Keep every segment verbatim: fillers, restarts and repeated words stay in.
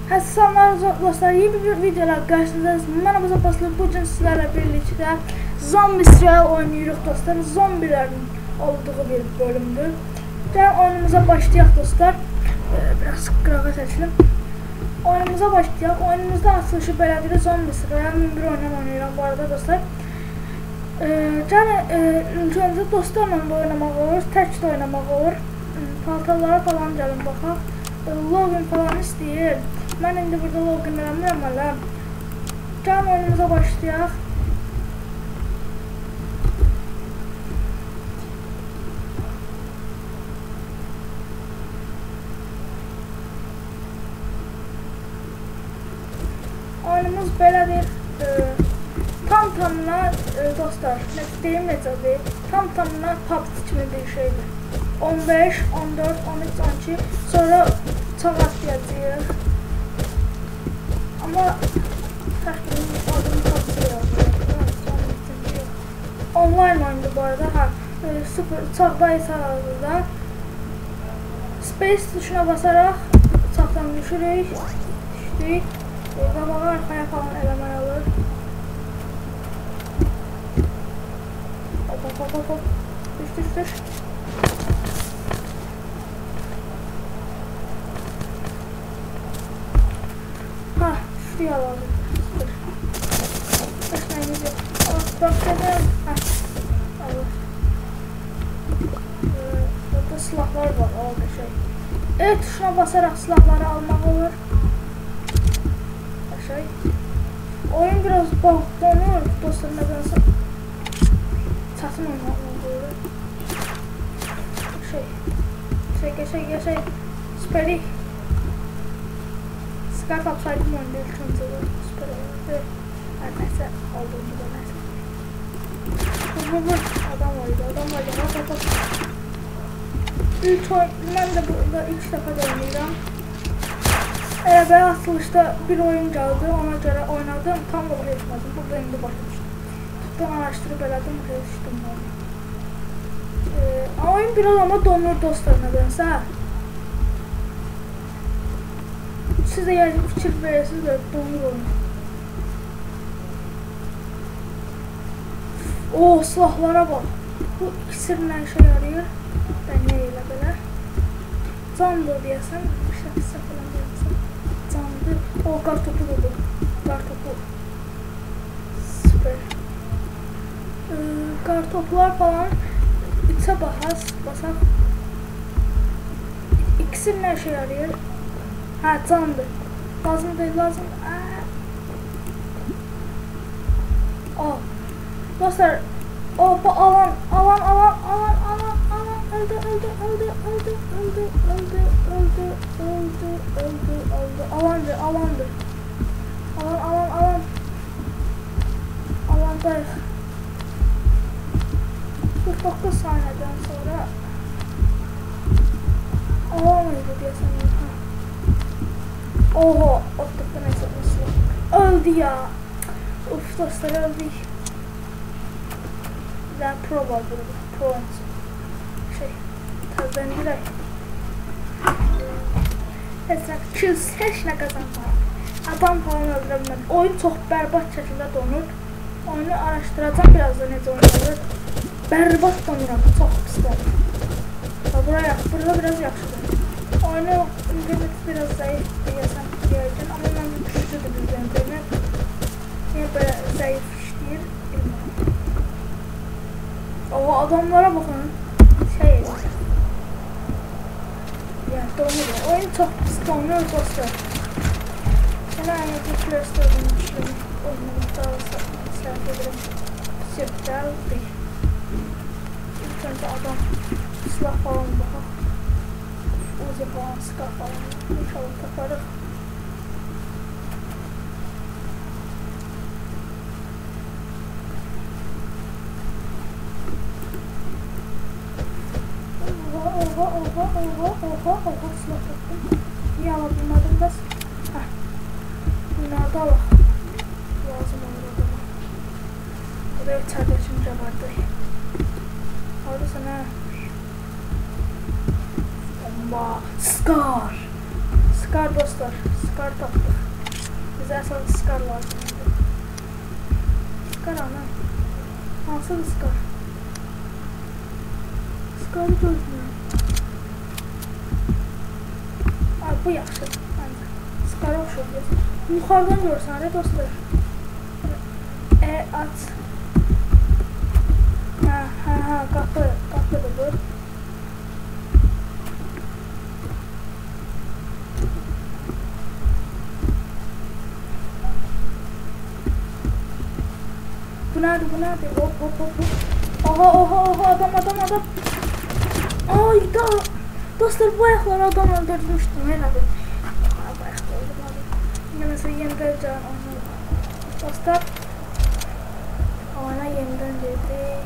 Selamlar dostlar, yeni bir videolar karşınızdayız. Ben Abbas Abbaslı. Bugün sizlerle birlikte Zombi Israel oynuyoruz dostlar. Zombilerin olduğu bir bölümdür. Gəlin oyunumuza başlayaq dostlar. Ee, biraz qırağa seçelim. Oyunumuza başlayaq. Oyunumuzda açılışı belədir. Zombi Israel bir oyundan oynayıram bu arada dostlar. Ee, gəlin e, ilk öncə dostlarla da oynamaq olur, tək də oynamaq olur. Paltarlara falan gəlin baxaq. Login falan istəyir. Mən indi burada login eləmirəm hələ. Gəlin oyunumuza başlayaq. Oyunumuz belədir. E, tam tamına e, dostlar, nə deyim necədir? Tam tamına P U B G kimi bir şeydir. on beş, on dörd, on üç, on iki sonra çağ atlayacağıq. Amma təxminən adını tapsayaq. Online oyundur bu arada. Ha, e, sıfır çağdaysa hazırda. Space tuşuna basaraq çağdan düşürük. Düşdük. E, qabağa arxaya falan eləmək olur. Hop hop hop hop hop. Düş düş düş. Ha, şuraya alalım. Başlayınca. Oh, bakacağım. Ha, Allah. Ee, burada silahlar var. Orada şey. Evet, tuşuna basarak silahları almak olur. Şey. Oyun biraz bağlanıyor. Dostlar nedense. Çatın oynamak olur. Şey. Şey, şey, şey. Süperi. Scar kapsaydım oyunda ilk önce de süper oyundu. Her neyse olduğunu da neyse. Vur vur adam vardı adam vardı hop hop hop. İlk oyun, ben de burada ilk defa oynayacağım. Eğer ben açılışta bir oyun geldi ona göre oynadım tam da buraya etmedim. Burada indi başlamıştım. Tuttum araştırıp elədim buraya düştüm oyunu. Ee, oyun biraz ama donur dostlar nedense. Siz de yani fikir verirsiniz böyle donur oyun. Oo, silahlara bak. Bu iksir nə işe yarıyor? Ben ne ilə belə? Candı deyəsən. Şəxsə falan deyəsən. Candı. O, kar topu da kar topu. Süper. Ee, kar toplar falan. İçə bahas, basaq. İksir nə işe yarıyor? Ha, candı. Lazım değil, lazım. Aa. Dostlar, o bu alan, alan, alan, alan, alan, alan, öldü, öldü, öldü, öldü, öldü, öldü, öldü, öldü, öldü, öldü, alandı, alandı. Alan, alan, alan. Alandayız. kırk dokuz saniyeden sonra alan mıydı diye sanıyorum. Oho, ottukta neyse nasıl? Öldü ya. Uf dostlar öldük. Bir daha pro var burada. Pro şey. Tabii ben direkt. Mesela kills heç nə kazanmam. Adam falan öldürəbilməm. Oyun çox berbat şəkildə donur. Oyunu araşdıracağım biraz da necə oynanır. Berbat donuram. Çox pis donur. Buraya, burada biraz yaxşıdır. Oyunu internet biraz zayıf deyəsən deyəcəm. Amma mən güclüdür bizdə internet. Niyə belə zayıf işləyir bilmirəm. O adamlara bakın. Şey yani donuyor. Oyun çok pis donuyor dostlar. Ben aynı bir Playstore'dan işledim. Oyunu daha sert ederim. Süper değil. İlk önce adam silah falan bakın. Uzi falan, silah falan. İnşallah takarız. Oha, oha, oha, oha, oha, silah taktım. Niye alabilmedim da? Heh. Bunlarda alaq. Lazım olur o zaman. Buraya çardaşımca vardı. Oradasın ha. Bomba. Scar. Scar dostlar, Scar tapdıq. Bizə əsas Scar lazımdır. Scar ana. Hansıdır Scar? Scar'ı görmüyorum. Ay, bu yaxşı. Scar'a oxşuyor. Yuxarıdan görürsən də dostlar. E at. Hə, hə, hə, qapı, qapıdır bu. Bu nerede, bu nerede? Hop hop hop hop. Oha oha oha, adam adam adam. Ay da. Dostlar, bu ayakları adam öldürmüştüm herhalde. Ay, bu ayakları öldürmüştüm. Yine mesela yeniden can oynadım. Dostlar. Oyuna yeniden girdik.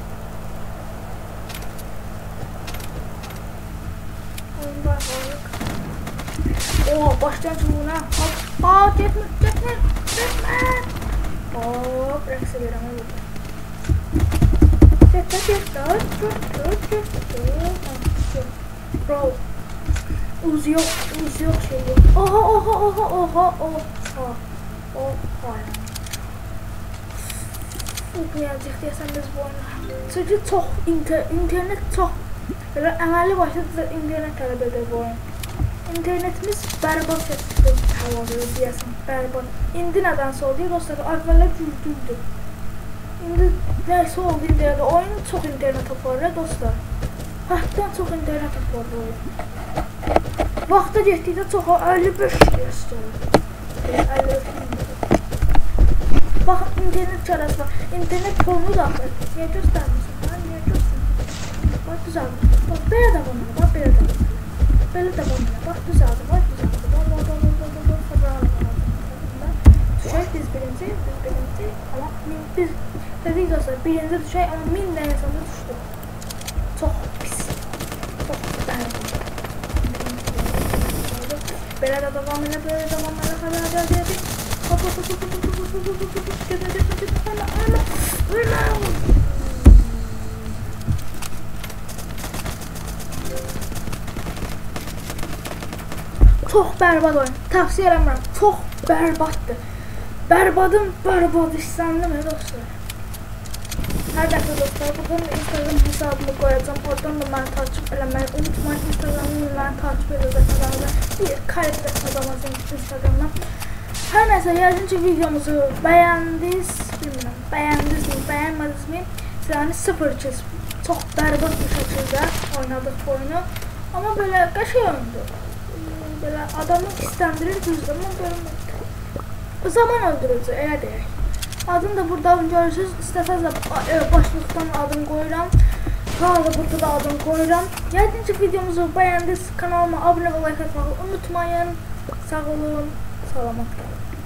Oyunda ayaklarlık. Oha, başlayan çubuğuna. Hop. Aa, gitme, gitme, gitme. Hop, renkse vereme vurdu. Gitme, gitme, gitme, gitme, gitme. Bro. Uz yok, uz yok şey yok. Oha, oha, oha, oha, oha. Oha. Uymayacaq deyəsən biz bu oyunu. Çünki çox, inter internet çox. Belə əməlli başlı internet tələb edir bu oyun. İnternetimiz bərbad şəkildə havadır deyəsən, bərbad. İndi nədənsə oldu, dostlar, əvvəllər güldüldü. İndi nəysə oldu indiyədə, oyun çox internet aparır, dostlar. Həddən çox internet aparır oyun. Vaxta getdikdə çox, əlli beş göstərir. əlli beş Baxın, internet çarası var. İnternet pornu da axır. Niyə göstərmirsin? Ha, niyə göstərmirsin? Bax, düzəldir. Bax, belə də bunlar, bax, belə də bunlar. Belə də bunlar, bax, düzəldir, bax, düzəldir. Bax, bax, bax, bax, bax, bax, xəbərlə qalır. Düşək, biz birinci, biz birinci. Amma biz, dedik dostlar, birinci düşək, amma min də insanda düşdü. Çox pis. Çox bəli. Belə də davam elə, belə də davam elə, xəbər edəcək. Hop hop hop hop hop hop hop hop hop hop hop. Gitme gitme gitme. Ölme ölme. Ölme. Çox bərbad oyun. Tavsiyə eləmirəm. Çox bərbaddır. Bərbadın bərbad istəndim dostlar. Hər dəfə dostlar, buradan Instagram hesabımı qoyacağım. Oradan da məni takip eləməyi unutmayın. Instagramımı məni takip edəcəksiniz. Bir kaydedək adamazın Instagramdan. Hər nəsə, yəqin ki, videomuzu bəyəndiniz, bilmirəm, bəyəndiniz mi, bəyənmədiniz mi? Sizəni sıfır iki çox bərbad bir şəkildə oynadıq bu oyunu. Amma belə qəşəng oyundur. Belə adamı istəndirir, düzdür, amma görünmür. Zaman öldürücü, elə deyək. Adını da burada görürsünüz, istəsəz də başlıqdan adını qoyuram. Sağda burada da adını qoyuram. Yəqin ki, videomuzu bəyəndiniz, kanalıma abunə və like atmağı unutmayın. Sağ olun, salamat qalın.